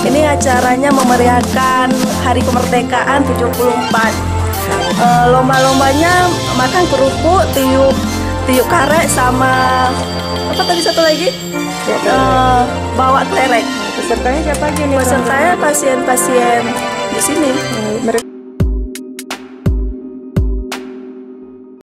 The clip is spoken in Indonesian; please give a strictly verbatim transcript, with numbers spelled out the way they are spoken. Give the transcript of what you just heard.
Ini acaranya memeriahkan Hari Kemerdekaan tujuh puluh empat. E, lomba-lombanya makan kerupuk, tiup tiup karet, sama apa tadi satu lagi? E, bawa kelereng. Pesertanya siapa aja nih? Pesertanya pasien-pasien di sini. Mereka